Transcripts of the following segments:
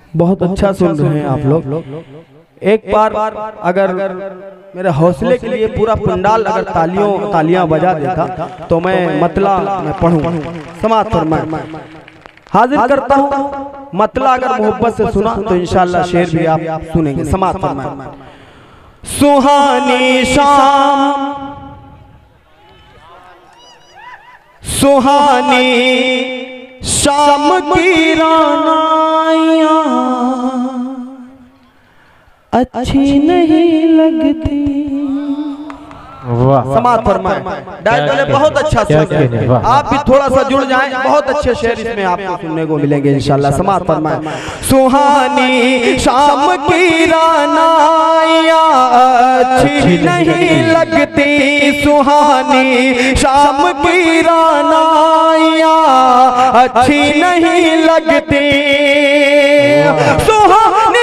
बहुत अच्छा सुन रहे हैं आप लोग। एक बार अगर मेरे हौसले के लिए पूरा पंडाल अगर तालियां बजा देता तो मैं मतला में पढ़ूं। समाप्त फरमाएं। हाजिर करता हूं मतला अगर मोहब्बत से सुना तो इंशाअल्लाह शेर भी आप सुनेंगे। समाप्त फरमाएं। सुहानी शाम सुहानी शाम की रानाइयाँ अच्छी नहीं लगती। समाप्त फरमाएं। डायट वाले बहुत अच्छा सुन रहे हैं, आप भी थोड़ा सा जुड़ जाएं। बहुत अच्छे शेर इसमें आपको सुनने को मिलेंगे इंशाल्लाह। समाप्त फरमाएं। सुहानी शाम की रानाइयाँ अच्छी नहीं लगती। सुहानी शाम की रानाइयाँ अच्छी नहीं लगती। सुहानी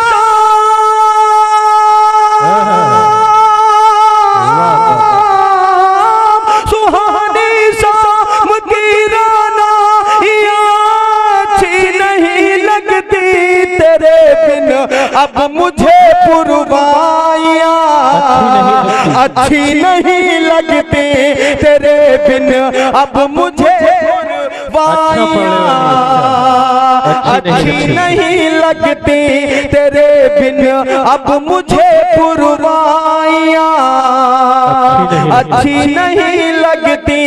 अब मुझे पुरवाइयाँ अच्छी नहीं लगती तेरे बिन। अब मुझे पुरवाइयाँ अच्छी नहीं लगती तेरे बिन। अब मुझे पुरवाइयाँ अच्छी नहीं लगती।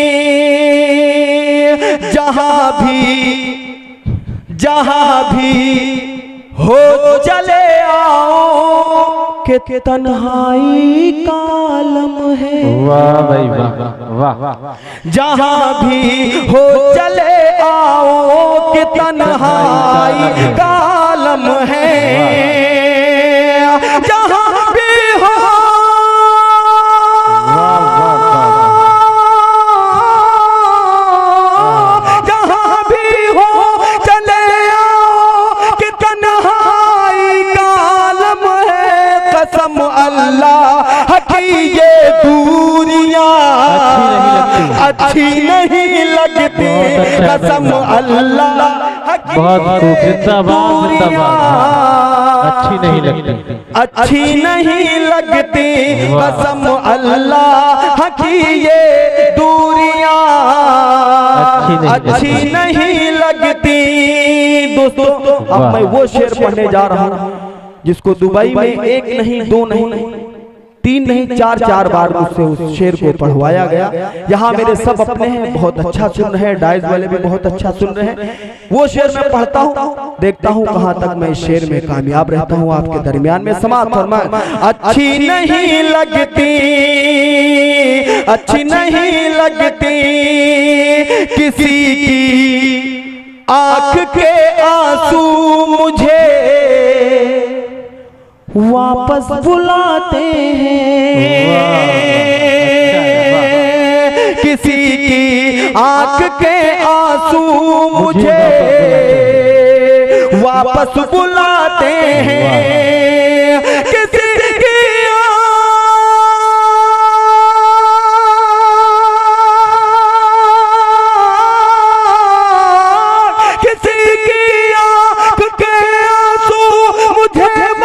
जहाँ भी हो चले आओ कि तन्हाई का आलम है। वाह भाई वाह वाह। जहाँ भी हो चले आओ कि तन्हाई का आलम है। जहाँ भी हो अल्लाह की ये दूरियां अच्छी नहीं लगती। कसम अल्लाह की अच्छी नहीं लगती। अच्छी नहीं लगती। कसम अल्लाह की ये दूरियां अच्छी नहीं लगती। दोस्तों अब मैं वो शेर पढ़ने जा रहा हूँ जिसको दुबई में एक नहीं दो नहीं तीन नहीं चार बार मुझसे उस शेर को पढ़वाया गया। यहाँ मेरे सब अपने हैं, बहुत अच्छा सुन रहे हैं। डाइज वाले भी बहुत अच्छा सुन रहे हैं। वो शेर मैं पढ़ता हूँ, देखता हूँ कहाँ तक मैं इस शेर में कामयाब रहता हूँ आपके दरमियान में। समाप्त फरमाएं। अच्छी नहीं लगती अच्छी नहीं लगती किसी की आँख के आंसू मुझे वापस बुलाते हैं। किसी की आंख के आंसू मुझे वापस बुलाते हैं। किसी की आंख के आंसू मुझे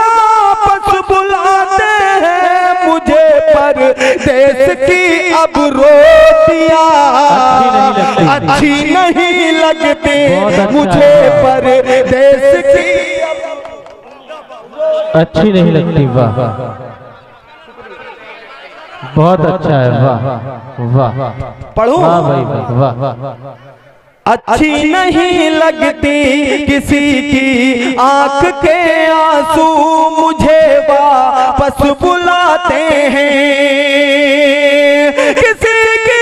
देश की अब रोटियां अच्छी नहीं लगती मुझे। पर देश की अच्छी नहीं लगती। वाह बहुत अच्छा है। वाह वाह पढ़ूं। वाह भाई वाह वाह। अच्छी नहीं लगती किसी की आंख के आंसू मुझे वापस बुलाते हैं। किसी की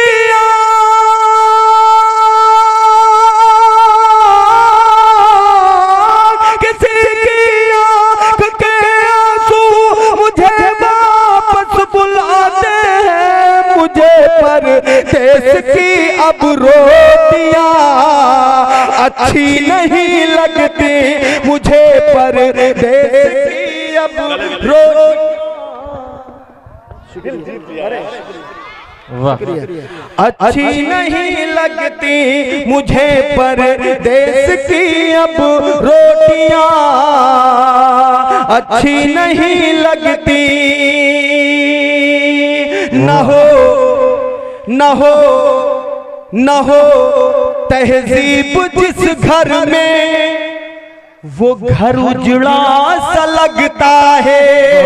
आंख के आंसू मुझे वापस बुलाते हैं। मुझे पर देश की अब रोटियां अच्छी नहीं लगती मुझे। पर देश की अब अच्छी नहीं लगती मुझे परदेस की अब रोटियां, अच्छी नहीं लगती। न हो तहजीब जिस घर में, वो घर उजड़ा सा लगता है।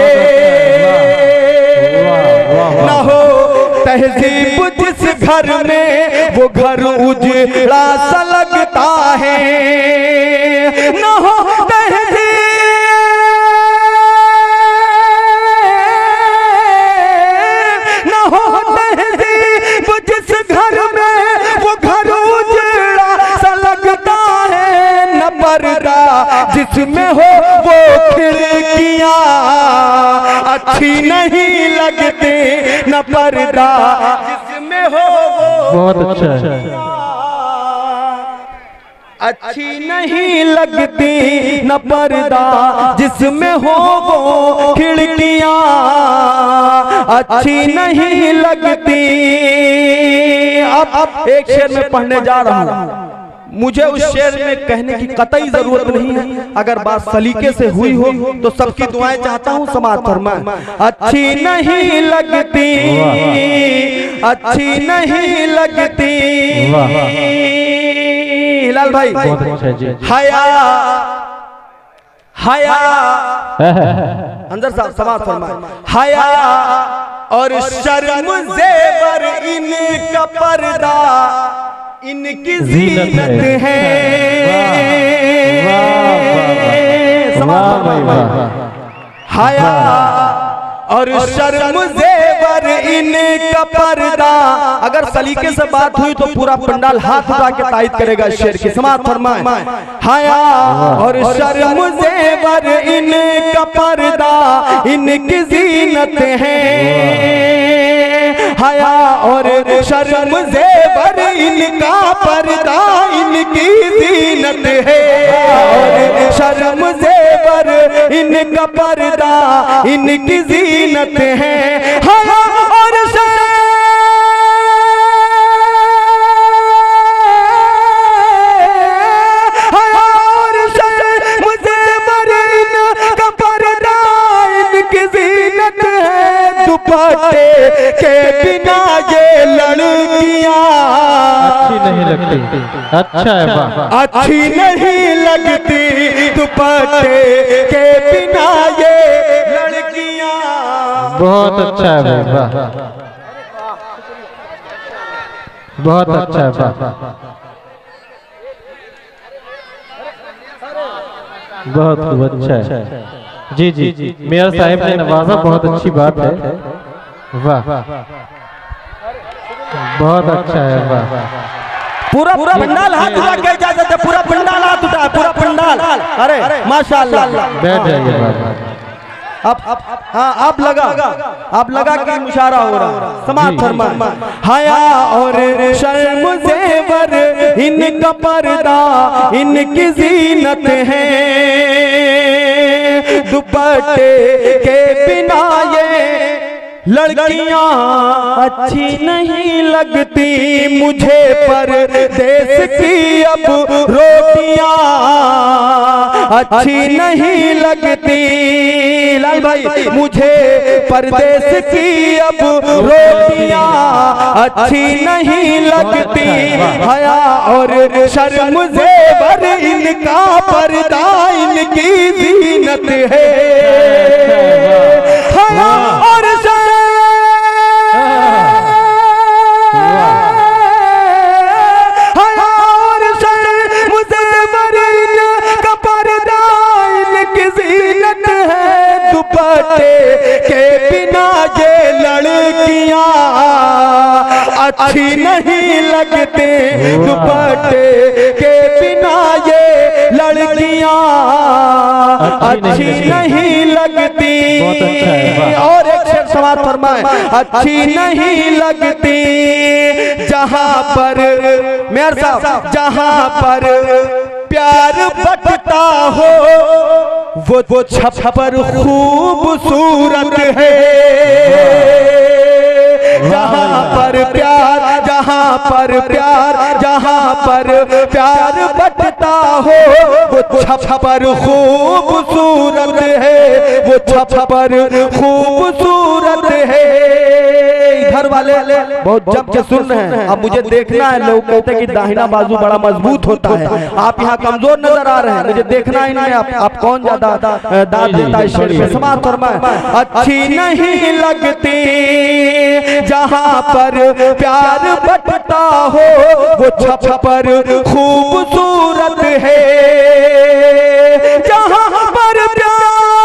न हो तहजीब जिस घर में, वो घर उजड़ा सा लगता है। न हो तहजीब जिस घर में, वो घर उजड़ा सा लगता है। न पर्दा जिसमें हो वो खिड़कियां, अच्छी नहीं लगती। न पर्दा जिसमें हो वो, बहुत अच्छा है, अच्छी नहीं लगती। न पर्दा जिसमें हो वो खिड़कियां, अच्छी नहीं लगती। अब एक शेर में पढ़ने जा रहा हूं। मुझे उस शेर में कहने की कतई जरूरत नहीं है। अगर बात सलीके से हुई हो तो सबकी दुआएं चाहता हूं समाज फरमाए। अच्छी नहीं लगती, अच्छी नहीं लगती। हिलाल भाई बहुत अच्छा जी। हया अंदर साहब समाज फरमाए। हया और शर्म जेवर इनका पर्दा, इनकी जीनत है। हया और शर्म जेवर इनका पर्दा। अगर सलीके से बात हुई तो पूरा पंडाल हाथ उठा के तायद करेगा शेर की। समाज फरमाए। हया और शर्म जेवर इनका पर्दा, इनकी जीनत है। हया और शर्म जेवर इनका पर्दा, इनकी जीनत है। और शर्म जेवर इनका पर्दा, इनकी जीनत है। हया और दुपट्टे के बिना ये लड़कियां, अच्छी नहीं लगती। अच्छा है, वाह। अच्छी नहीं लगती दुपट्टे के बिना ये लड़कियां। बहुत अच्छा है भाई, वाह। बहुत अच्छा है, वाह। बहुत खूब, अच्छा है जी जी जी। मेयर साहब ने नवाजा, बहुत अच्छी बात है, वाह। बहुत अच्छा है, वाह। पूरा पंडाल हाथ उठा के इजाजत है। पूरा पंडाल हाथ उठा, पूरा पंडाल। अरे माशाल्लाह, बैठ जाइए बाबा। अब हाँ आप लगा कि मुशारा हो रहा। समाज फरमाए। हया और शर्म जेवर इनका पर्दा, इनकी जीनत है। दुपट्टे के बिना ये लड़कियां अच्छी नहीं लगती मुझे, परदेस की अब रोटियां अच्छी नहीं लगती। लाल भाई मुझे परदेस की अब रोटियां अच्छी नहीं लगती। हया और शर्म जेवर इनका पर्दा, इनकी जीनत है। हया और दुपट्टे के बिना ये लड़कियां अच्छी नहीं लगती। दुपट्टे के बिना ये लड़कियां अच्छी नहीं लगती। और एक शेर समाज फरमाए। अच्छी नहीं लगती जहां पर मेयर साहब, जहां पर प्यार बटता हो वो छप्पर खूबसूरत है। जहाँ पर प्यार, जहाँ पर प्यार, जहाँ पर प्यार बटता हो वो छप्पर खूबसूरत है, वो छप्पर खूबसूरत है। घर वाले बहुत जम के सुन रहे हैं, अब मुझे देखना है। लोग कहते हैं कि दाहिना बाजू बड़ा मजबूत होता है, आप यहाँ कमजोर नजर आ रहे हैं, मुझे देखना है इनमें आप कौन ज्यादा दाद देता है शेर पे। समाज फरमाए, अच्छी नहीं लगती जहाँ पर प्यार बटता हो वो छप्पर खूबसूरत है, जहाँ पर प्यार,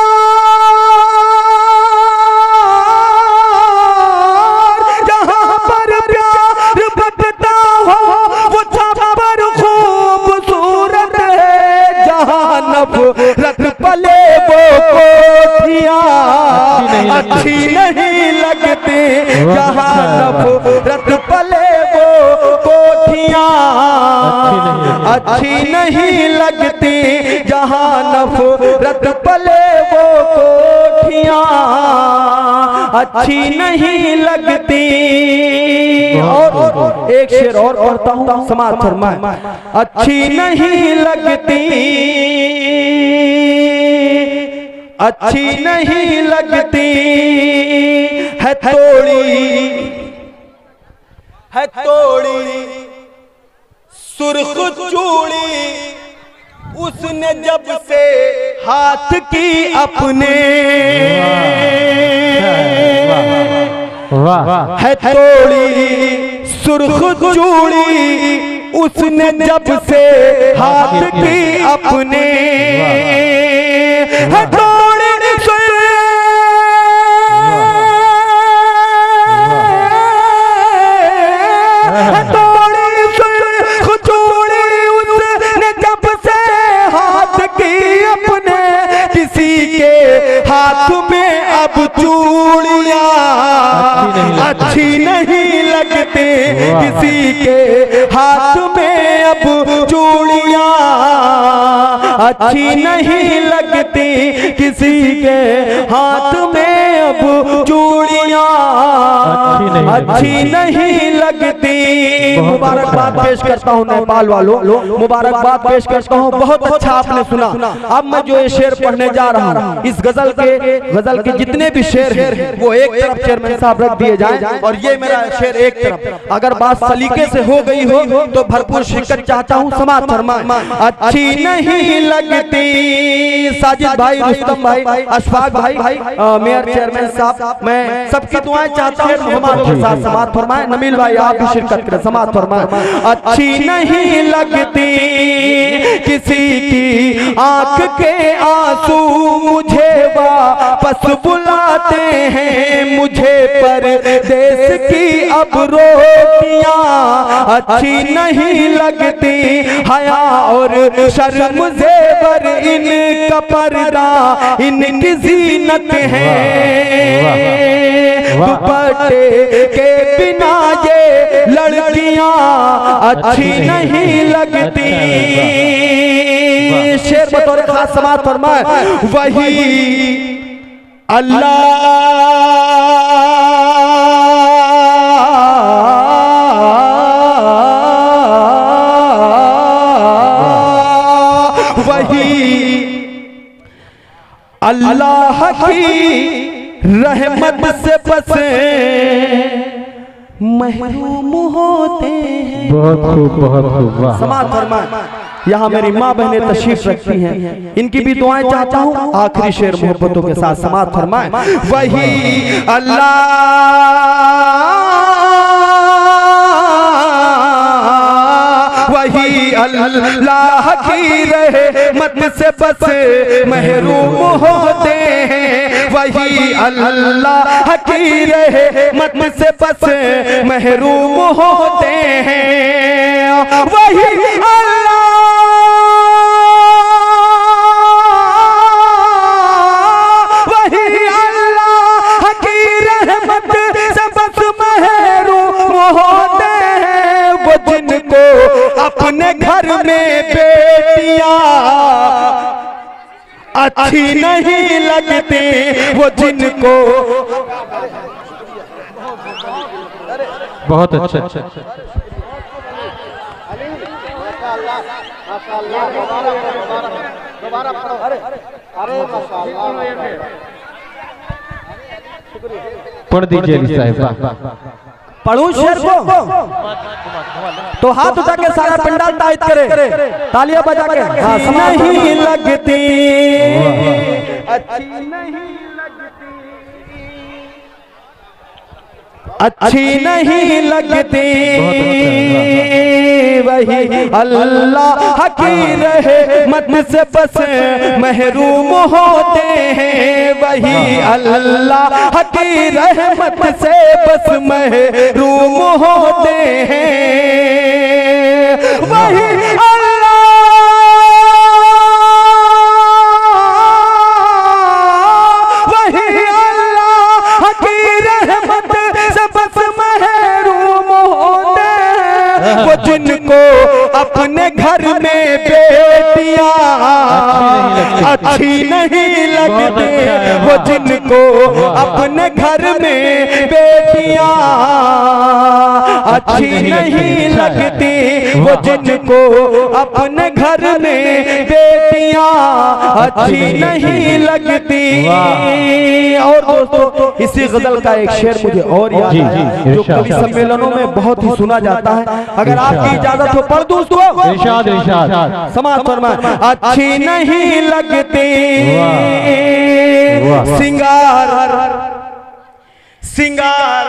जहाँ पर प्यार बटता हो वो छप्पर खूबसूरत है, जहाँ नफरत पले वो कोठियाँ अच्छी नहीं लगती, जहाँ नफरत पले वो कोठियाँ अच्छी नहीं लगती, जहाँ नफरत पले वो कोठियाँ अच्छी नहीं लगती। और एक शेर और पढ़ता हूँ, समाज फरमाए, अच्छी नहीं लगती, अच्छी नहीं लगती है तोड़ी सुर्ख चूड़ी उसने जब से हाथ की अपने, है तोड़ी सुर्ख चूड़ी उसने जब से हाथ की अपने, है तोड़ी हाथ में अब चूड़ियाँ अच्छी नहीं लगती, किसी के हाथ में अब चूड़ियाँ अच्छी नहीं लगती, किसी के हाथ में अब चूड़ियाँ अच्छी नहीं लगती। मुबारकबाद पेश करता हूँ नेपाल वालों, मुबारकबाद पेश करता हूँ, बहुत अच्छा आपने सुना। अब मैं जो ये शेर पढ़ने जा रहा हूँ, इस गजल के जितने भी शेर हैं वो एक तरफ चेयरमैन साहब रख दिए जाएं, और ये मेरा शेर एक तरफ। अगर बात सलीके से हो गई हो तो भरपूर शिरकत चाहता हूँ। समाज फरमाए, अच्छी नहीं लगती साजिद भाई, रुस्तम भाई, अशफाक भाई, मेयर चेयरमैन साहब, मैं सबकी दुआएं चाहता हूँ हमारे साथ। समाज फरमाए, नमील भाई आप भी शिरकत करें। समाज फरमाए, अच्छी नहीं लगती किसी की आंख के आंसू मुझे वापस बुलाते हैं, मुझे परदेस की अब रोटियां अच्छी नहीं लगती, हया और शर्म ज़ेवर इनका पर्दा इनकी जीनत है, दुपट्टे के बिना ये लड़कियां अच्छी नहीं लगती। शेर बतौर खास समाज फरमाए, वही अल्लाह अल्लाह की रहमत से बसे महरूम होते हैं। बहुत खूब, बहुत खूब। समाज फरमाए, यहाँ मेरी माँ बहनें तशरीफ रखती हैं, इनकी भी दुआएं चाहता हूँ। आखिरी शेर मोहब्बतों के साथ। समाज फरमाए, वही अल्लाह वही अल्लाह की रहमत से बस महरूम होते हैं, वही अल्लाह की रहमत से बस महरूम होते हैं, वही अल्लाह वही अल्लाह की रहमत से बस महरूम होते हैं, वो जिनको अपने घर में बेटियां अच्छी नहीं लगती, वो जिनको बहुत अच्छा। पढ़ दीजिए अली साहब। पढ़ूं शेर को तो हाथ उठा के सारा पंडाल टाइट करे, तालियां बजा के। हाँ, नहीं लगती अच्छी नहीं अच्छी नहीं लगती वही अल्लाह की रहमत से बस महरूम होते हैं, वही अल्लाह की रहमत से बस महरूम होते हैं, वही अल्लाह वही अल्लाह की रहमत से बस महरूम होते हैं, वो जिनको अपने घर में बेटियां अच्छी नहीं लगती, वो जिनको अपने घर में बेटियां अच्छी नहीं लगती, वो जिनको अपने घर में बेटियां अच्छी नहीं लगती। और दोस्तों इसी गजल का एक शेर मुझे और याद है जो कवि सम्मेलनों में बहुत ही सुना जाता है, अगर आपकी इजाजत हो पढ़ दूं उसको। इरशाद इरशाद। समाज फरमाए। अच्छी नहीं लगती सिंगार सिंगार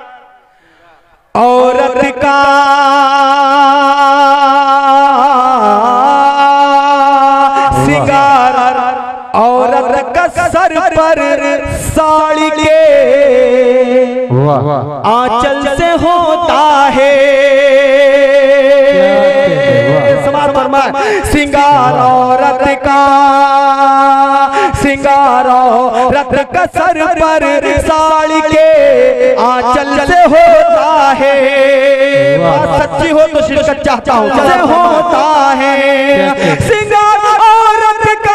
औरत का, सिंगार औरत का सर पर साड़ी के आंचल से होता है, समाज फरमाए। सिंगार औरत का, सिंगार औरत का सर पर साड़ी के आंचल से होता है, बात सच्ची हो तो शिरकत चाहता हूँ, से होता है। सिंगार औरत का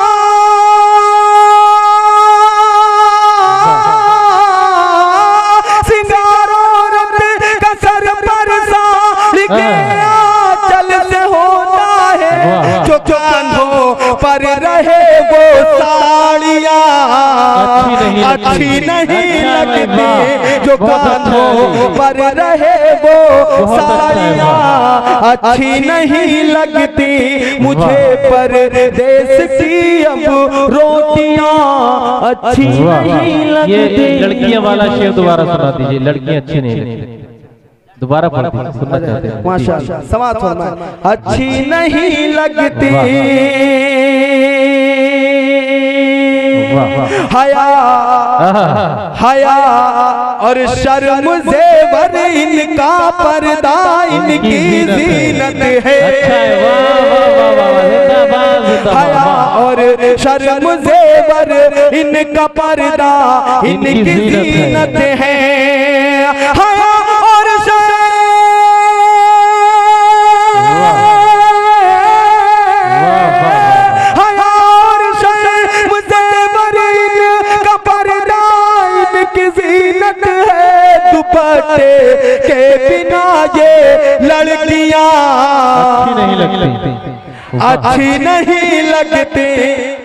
पर रहे वो साड़ियाँ अच्छी नहीं लगती, जो कांधों पर रहे वो साड़ियाँ अच्छी नहीं लगती, मुझे परदेश की अब रोटियाँ अच्छी नहीं लगती। ये लड़कियां वाला शेर दोबारा सुना दीजिए, लड़कियां अच्छी नहीं लगती, दोबारा पढ़ दीजिए, सुनना चाहते हैं। माशाअल्लाह। समाज फरमाए। अच्छी नहीं लगती हया हया और शर्म ज़ेवर इनका पर्दा इनकी ज़ीनत है, हया और शर्म ज़ेवर इनका पर्दा इनकी ज़ीनत है, हया और दुपट्टे के बिना ये लड़कियां अच्छी नहीं लगती, अच्छी नहीं लगती।